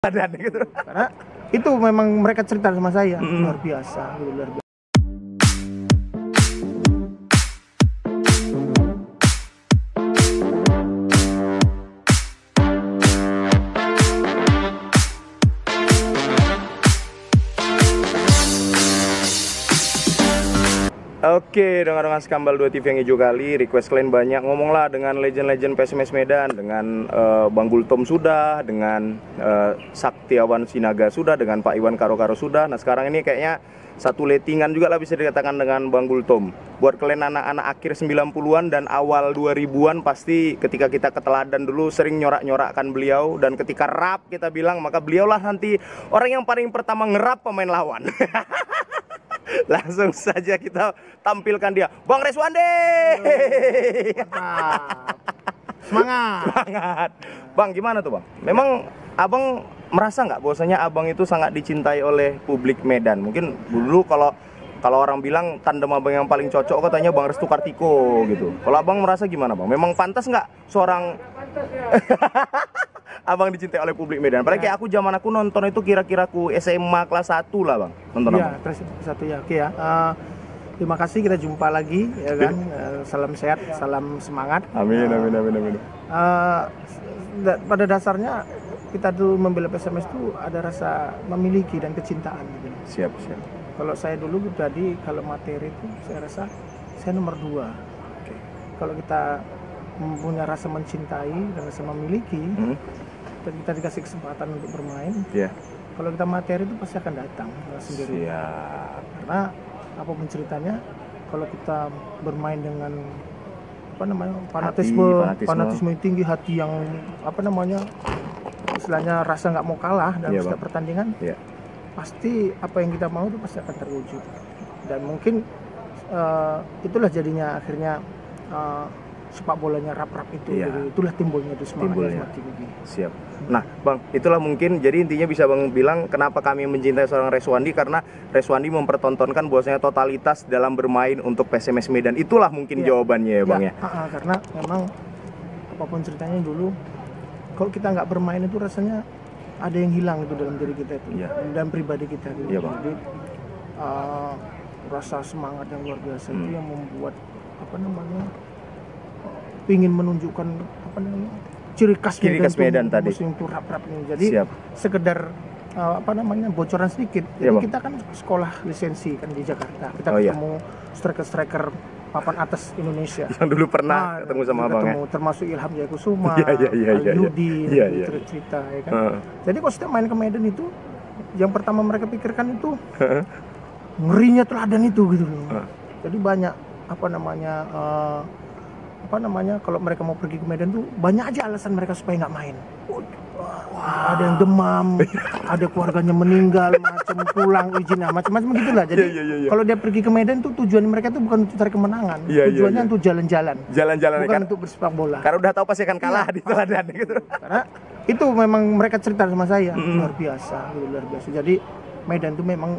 Dan gitu. Karena itu memang mereka cerita sama saya luar biasa, luar biasa. Oke, dengan Skambal 2 TV yang hijau kali, request kalian banyak, ngomonglah dengan legend-legend PSMS Medan, dengan Bang Gultom sudah, dengan Saktiawan Sinaga sudah, dengan Pak Iwan Karo-Karo sudah. Nah sekarang ini kayaknya satu lettingan juga lah bisa dikatakan dengan Bang Gultom. Buat kalian anak-anak akhir 90-an dan awal 2000-an, pasti ketika kita keteladan dulu sering nyorak-nyorakkan beliau. Dan ketika rap kita bilang, maka beliaulah nanti orang yang paling pertama ngerap pemain lawan. Langsung saja kita tampilkan dia, Bang Reswandi. Semangat. Semangat. Bang, gimana tuh Bang? Memang Abang merasa nggak bahwasanya Abang itu sangat dicintai oleh publik Medan? Mungkin dulu kalau orang bilang tandem Abang yang paling cocok katanya Bang Restu Kartiko gitu. Kalau Abang merasa gimana Bang? Memang pantas nggak seorang Abang dicintai oleh publik Medan? Apalagi kayak aku zaman aku nonton itu kira-kira aku SMA kelas 1 lah Bang. Nonton ya, Abang. kelas 1 ya. Oke ya. Terima kasih, kita jumpa lagi ya kan. Salam sehat, salam semangat. Amin, amin, amin, amin. Pada dasarnya kita tuh membela PSMS itu ada rasa memiliki dan kecintaan gitu. Siap, siap. Kalau saya dulu tadi kalau materi itu saya rasa saya nomor 2. Oke. Kalau kita punya rasa mencintai dan rasa memiliki, dan kita dikasih kesempatan untuk bermain, kalau kita materi itu pasti akan datang sendiri. Siap. Karena apapun ceritanya, kalau kita bermain dengan fanatisme yang tinggi, hati yang istilahnya rasa nggak mau kalah dalam setiap pertandingan, pasti apa yang kita mau itu pasti akan terwujud. Dan mungkin itulah jadinya akhirnya sepak bolanya rap-rap itu, jadi itulah timbulnya itu semangatnya tinggi. Siap. Nah Bang, itulah mungkin jadi intinya bisa Bang bilang kenapa kami mencintai seorang Reswandi, karena Reswandi mempertontonkan bahwasanya totalitas dalam bermain untuk PSMS Medan. Itulah mungkin jawabannya ya Bang ya. Karena memang apapun ceritanya dulu, kalau kita nggak bermain itu rasanya ada yang hilang itu dalam diri kita itu, dan pribadi kita gitu. Jadi rasa semangat yang luar biasa itu yang membuat ingin menunjukkan ciri khas Medan tadi. Musim itu rap-rap ini. Jadi sekedar bocoran sedikit. Jadi kita kan sekolah lisensi kan di Jakarta. Kita ketemu striker-striker papan atas Indonesia. Yang dulu pernah ketemu sama Abang ya. Termasuk Ilham Jayakusuma, Yudi, cerita ya kan. Jadi kalau setiap main ke Medan itu, yang pertama mereka pikirkan itu ngerinya teladan itu gitu. Jadi banyak kalau mereka mau pergi ke Medan tuh banyak aja alasan mereka supaya nggak main. Ada yang demam, ada keluarganya meninggal, macam pulang izin, macam-macam gitulah. Jadi kalau dia pergi ke Medan tuh tujuan mereka tuh bukan untuk cari kemenangan, tujuannya untuk jalan-jalan, bukan untuk bersepak bola. Karena udah tahu pasti akan kalah di teladan gitu. Karena itu memang mereka cerita sama saya luar biasa. Jadi Medan tuh memang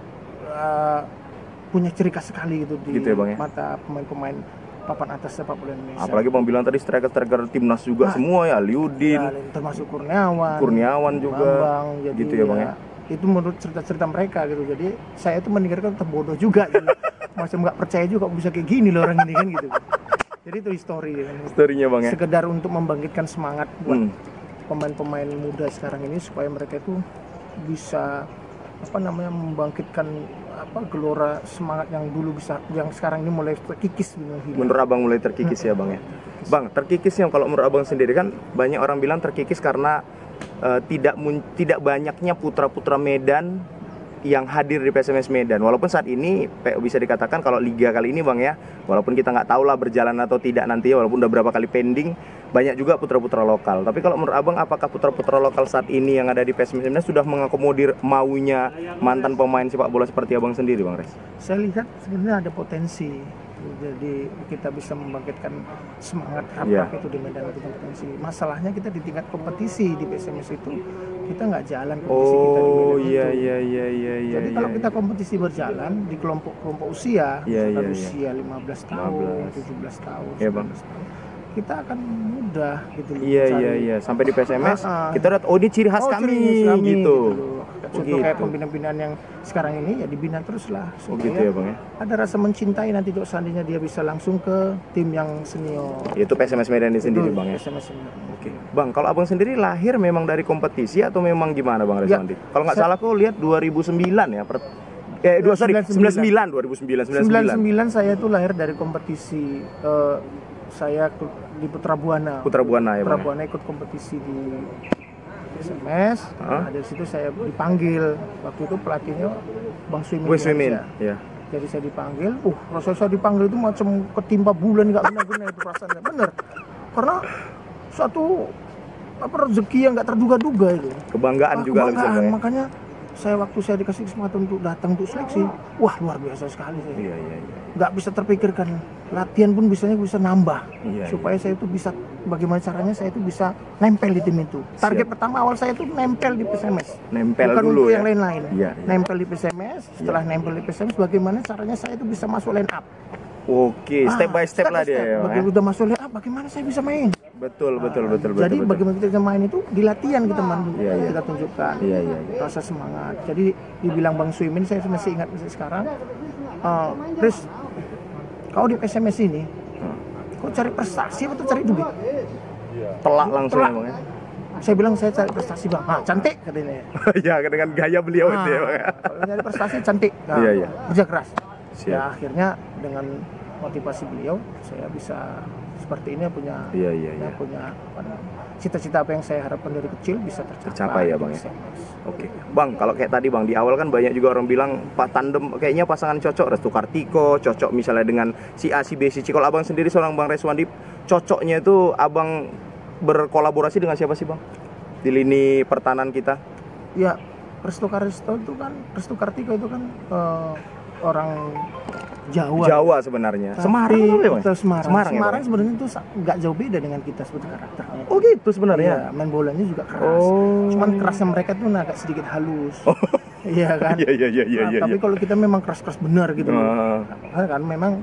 punya ciri khas sekali gitu di mata pemain-pemain papan atas sepak bola Indonesia. Apalagi Bang bilang tadi striker-striker timnas juga semua ya, Liudin, termasuk Kurniawan juga, Bambang, gitu ya Bang ya. Itu menurut cerita-cerita mereka gitu. Jadi saya itu mendengarkan terbodoh juga gitu. Macam nggak percaya juga bisa kayak gini loh orang ini kan gitu. Jadi itu historinya Bang ya. Sekedar untuk membangkitkan semangat buat pemain-pemain muda sekarang ini supaya mereka itu bisa membangkitkan gelora semangat yang dulu yang sekarang ini mulai terkikis. Menurut Abang mulai terkikis ya Bang ya. Bang, terkikisnya kalau menurut Abang sendiri kan banyak orang bilang terkikis karena tidak banyaknya putra-putra Medan yang hadir di PSMS Medan. Walaupun saat ini bisa dikatakan kalau liga kali ini Bang ya, walaupun kita nggak tahu lah berjalan atau tidak nanti, walaupun udah berapa kali pending, banyak juga putra-putra lokal. Tapi kalau menurut Abang, apakah putra-putra lokal saat ini yang ada di PSMS Medan sudah mengakomodir maunya mantan pemain sepak bola seperti Abang sendiri Bang Res? Saya lihat sebenarnya ada potensi. Jadi kita bisa membangkitkan semangat rap-rap itu di Medan, itu potensi. Masalahnya kita di tingkat kompetisi di PSMS itu kita nggak jalan kompetisi kita di Medan itu. Jadi kalau kita kompetisi berjalan di kelompok usia, usia 15 tahun, 17 tahun, 19 tahun, kita akan mudah gitu loh. Iya. Sampai di PSMS kita lihat ini ciri khas kami gitu. Contoh kayak pembinaan yang sekarang ini ya dibina terus lah. Gitu ya Bang ya. Ada rasa mencintai nanti tuh seandainya dia bisa langsung ke tim yang senior. Itu PSMS Medan ini sendiri Bang ya. PSMS senior. Oke. Bang, kalau Abang sendiri lahir memang dari kompetisi atau memang gimana Bang Reswandi? Kalau nggak salah aku lihat 2009 ya. 2009 saya tuh lahir dari kompetisi. Saya di Putra Buana. Putra Buana ya Bang. Putra Buana ikut kompetisi di SMS. Nah, dari situ saya dipanggil. Waktu itu pelatihnya Bang Swimin. Ya. Jadi saya dipanggil. Rasa saya dipanggil itu macam ketimpa bulan, nggak benar-benar itu rasanya. Bener. Karena suatu rezeki yang nggak terduga-duga itu. Kebanggaan juga lah misalnya. Makanya waktu saya dikasih kesempatan untuk datang untuk seleksi, wah luar biasa sekali saya. Iya. Nggak bisa terpikirkan, latihan pun bisa nambah. Supaya saya itu bisa, bagaimana caranya saya itu bisa nempel di tim itu. Target pertama awal saya itu nempel di PSMS. Nempel bukan dulu untuk ya? yang lain-lain. Iya. Nempel di PSMS, setelah nempel di PSMS bagaimana caranya saya itu bisa masuk line up. Oke, step by step lah dia. Bagaimana udah masuk line up, bagaimana saya bisa main? Betul. Jadi bagaimana kita main itu di latihan kita Iya. kita tunjukkan. Iya. Rasa semangat. Jadi dibilang Bang Swimin, saya masih ingat sekarang. Chris, kau di PSMS ini, kau cari prestasi atau cari duit? Telak langsung ya Bang ya. Saya bilang saya cari prestasi Bang. Cantik katanya. Ya, dengan gaya beliau itu ya Bang. Kalau cari prestasi cantik. Iya. Kerja keras. Siap. Ya akhirnya dengan motivasi beliau saya bisa seperti ini, punya cita-cita apa yang saya harapkan dari kecil bisa tercapai ya Bang ya. Oke. Bang, kalau kayak tadi Bang di awal kan banyak juga orang bilang tandem kayaknya pasangan cocok Restu Kartiko, cocok misalnya dengan si A, si B, si C. Kalau Abang sendiri seorang Bang Reswandi, cocoknya itu Abang berkolaborasi dengan siapa sih Bang? Di lini pertahanan kita? Ya, Restu Kartiko itu kan orang Jawa sebenarnya. Semarang ya, Semarang sebenarnya itu nggak jauh beda dengan kita sebetulnya karakternya. Oh gitu sebenarnya. Iya, main bolanya juga keras. Cuman kerasnya mereka tuh agak sedikit halus. Iya kan? Iya. Tapi kalau kita memang keras-keras benar gitu. Kan memang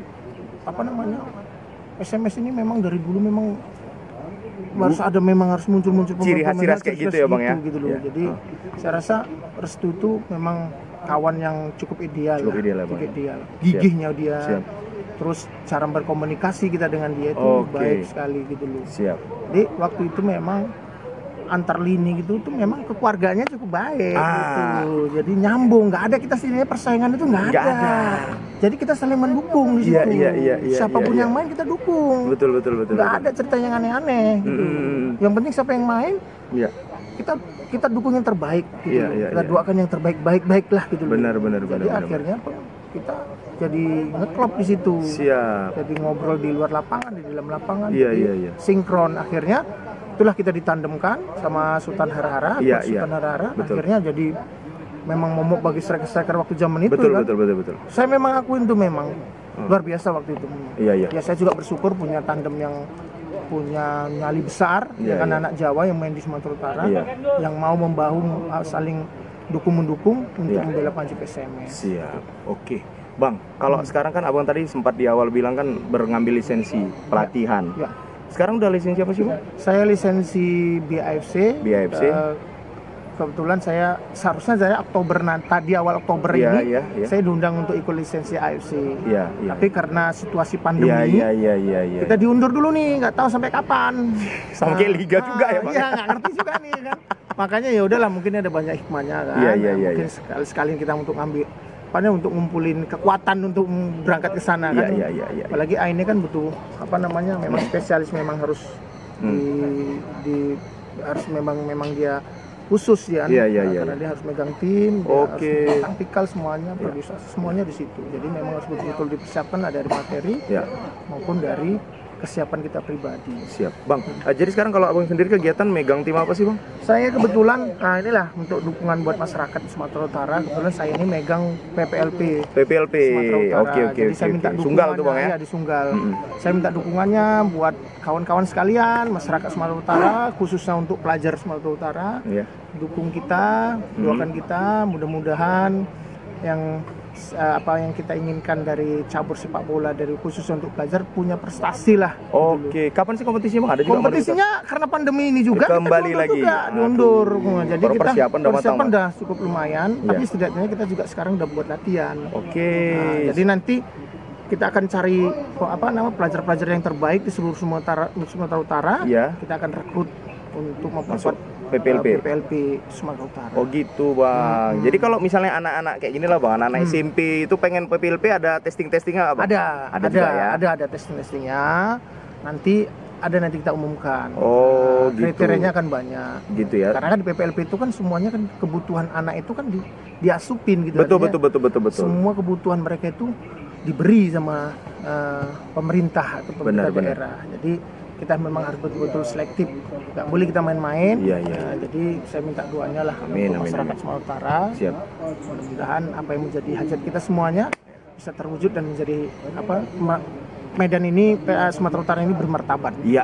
SMS ini memang dari dulu memang harus muncul ciri khas kayak gitu ya Bang ya. Gitu loh. Jadi saya rasa Restu itu memang kawan yang cukup ideal. Gigihnya dia. Siap. Terus cara berkomunikasi kita dengan dia itu baik sekali gitu loh. Siap. Jadi waktu itu memang antar lini gitu tuh memang keluarganya cukup baik gitu. Jadi nyambung, nggak ada kita sini persaingan itu nggak ada. Jadi kita saling mendukung di situ. Iya. Siapapun yang main kita dukung. Betul. Nggak ada cerita yang aneh-aneh gitu. Yang penting siapa yang main, kita dukung yang terbaik gitu. Kita doakan yang terbaik, baik-baiklah gitu. Benar. Jadi akhirnya kita jadi ngeklop di situ. Siap. Jadi ngobrol di luar lapangan, di dalam lapangan. Iya. Sinkron. Akhirnya itulah kita ditandemkan sama Sultan Harahara. Sultan Harahara. Akhirnya jadi memang momok bagi striker waktu zaman itu. Betul. Saya memang akuin tuh memang luar biasa waktu itu. Iya. Ya saya juga bersyukur punya tandem yang punya nyali besar dengan anak Jawa yang main di Sumatera Utara, yang mau membahu saling dukung-mendukung untuk membela Panji PSMS. Siap. Oke. Bang, kalau sekarang kan Abang tadi sempat di awal bilang kan mengambil lisensi pelatihan. Sekarang udah lisensi apa sih Bang? Saya lisensi BAFC. Kebetulan seharusnya saya di awal Oktober ini saya diundang untuk ikut lisensi AFC. Tapi karena situasi pandemi kita diundur dulu nih, nggak tahu sampai kapan. Sampai liga juga ya Bang? Iya, nggak ngerti juga nih kan. Makanya ya udahlah, mungkin ada banyak hikmahnya kan. Mungkin sekali kita untuk ngambil untuk ngumpulin kekuatan untuk berangkat ke sana kan. Apalagi ini kan butuh memang spesialis, memang harus harus memang dia khusus ya, karena dia harus megang tim, harus taktikal semuanya, produksi semuanya di situ. Jadi memang harus betul-betul dipersiapkan dari materi maupun dari kesiapan kita pribadi. Siap, Bang. Jadi sekarang kalau Abang sendiri kegiatan megang tim apa sih Bang? Saya kebetulan, inilah untuk dukungan buat masyarakat di Sumatera Utara. Kebetulan saya ini megang PPLP. Sumatera Utara. Oke. Jadi saya minta dukungannya, Sunggal tuh Bang ya? Di Sunggal. Saya minta dukungannya buat kawan-kawan sekalian, masyarakat Sumatera Utara, khususnya untuk pelajar Sumatera Utara. Dukung kita, doakan kita, mudah-mudahan yang apa yang kita inginkan dari cabur sepak bola, dari khusus untuk pelajar punya prestasi lah. Oke, kapan sih kompetisinya Bang? Ada juga kompetisinya karena pandemi ini juga kembali lagi juga diundur. Jadi kita persiapan udah cukup lumayan, tapi setidaknya kita juga sekarang udah buat latihan. Oke. Nah, jadi nanti kita akan cari pelajar-pelajar yang terbaik di seluruh Sumatera Utara. Kita akan rekrut untuk memperkuat PPLP Sumatera Utara. Oh gitu Bang. Jadi kalau misalnya anak-anak kayak gini lah Bang, anak-anak SMP itu pengen PPLP, ada testing-testingnya apa? Ada testing-testingnya. Nanti kita umumkan. Gitu. Kriterianya kan banyak. Gitu ya. Karena kan di PPLP itu kan semuanya kan kebutuhan anak itu kan diasupin gitu. Betul. Semua kebutuhan mereka itu diberi sama pemerintah atau pemerintah daerah. Jadi kita memang harus betul-betul selektif, nggak boleh kita main-main. Jadi saya minta doanya lah untuk masyarakat Sumatera Utara. Mudah-mudahan apa yang menjadi hajat kita semuanya bisa terwujud dan menjadi Medan ini, Sumatera Utara ini bermartabat. Iya.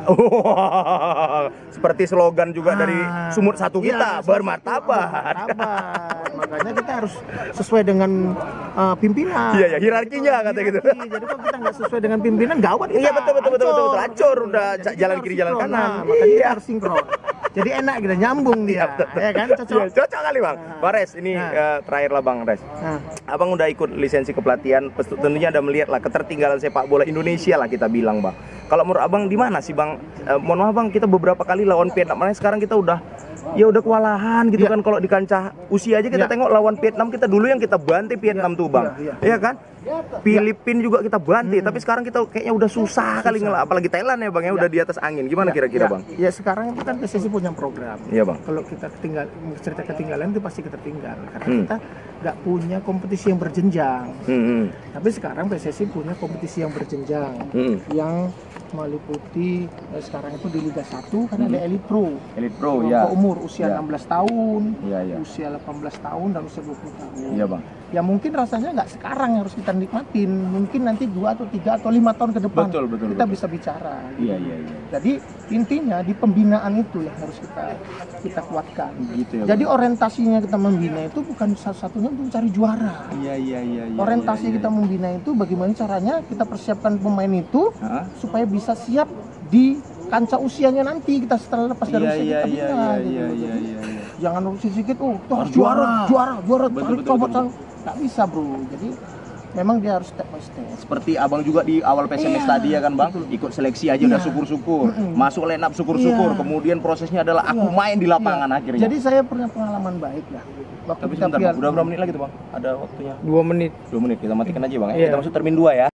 Seperti slogan juga dari Sumut Satu kita, bermartabat. Makanya kita harus sesuai dengan pimpinan. Iya, hierarkinya kata gitu. Jadi kalau kita nggak sesuai dengan pimpinan, gawat kita. Iya, betul. Hancur udah jalan kiri jalan kanan. Makanya kita harus sinkron. Jadi enak kita nyambung dia. Ya kan? Cocok kali Bang. Bang Res, ini terakhir lah Bang Res. Abang udah ikut lisensi kepelatihan, tentunya ada melihat lah ketertinggalan sepak bola Indonesia lah kita bilang Bang. Kalau menurut Abang di mana sih Bang? Mohon maaf Bang, kita beberapa kali lawan Vietnam, sekarang kita udah kewalahan gitu kan. Kalau di kancah usia aja kita tengok lawan Vietnam, kita dulu yang kita bantai Vietnam tuh Bang. Iya kan? Filipina juga kita bantai, tapi sekarang kita kayaknya udah susah kali apalagi Thailand ya Bang ya, udah di atas angin. Gimana kira-kira Bang? Ya sekarang itu kan PSSI punya program. Iya Bang. Kalau kita cerita ketinggalan itu pasti kita tinggal karena kita nggak punya kompetisi yang berjenjang. Tapi sekarang PSSI punya kompetisi yang berjenjang yang meliputi sekarang itu di Liga 1 kan ada Elite Pro ya. Umur usia 16 tahun, usia 18 tahun dan usia 20 tahun. Iya Bang. Ya mungkin rasanya nggak sekarang harus kita nikmatin, mungkin nanti 2 atau 3 atau 5 tahun ke depan kita bisa bicara. Iya. Jadi intinya di pembinaan itu yang harus kita kuatkan. Gitu ya. Jadi orientasinya kita membina itu bukan satu-satunya untuk cari juara. Iya. Orientasi kita membina itu bagaimana caranya kita persiapkan pemain itu supaya bisa siap di kancah usianya nanti kita setelah lepas dari usia kita bina. Jangan sedikit kita harus juara coba nggak bisa bro. Jadi memang dia harus step by step. Seperti Abang juga di awal PSMS tadi ya kan Bang, ikut seleksi aja udah syukur-syukur, masuk line up syukur-syukur, kemudian prosesnya adalah aku main di lapangan akhirnya. Jadi saya punya pengalaman baik lah. Tapi sebentar Bang, udah berapa menit lagi tuh Bang? Ada waktunya? 2 menit. 2 menit, kita matikan aja Bang ya. Kita masuk termin 2 ya.